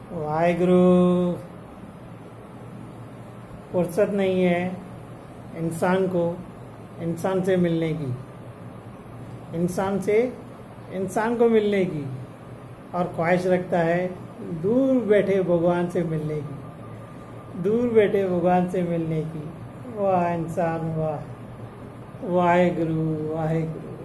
वाहेगुरु। फुर्सत नहीं है इंसान को इंसान से मिलने की, इंसान से इंसान को मिलने की, और ख्वाहिश रखता है दूर बैठे भगवान से मिलने की, दूर बैठे भगवान से मिलने की। वाह इंसान वाह। वाहेगुरु वाहेगुरु।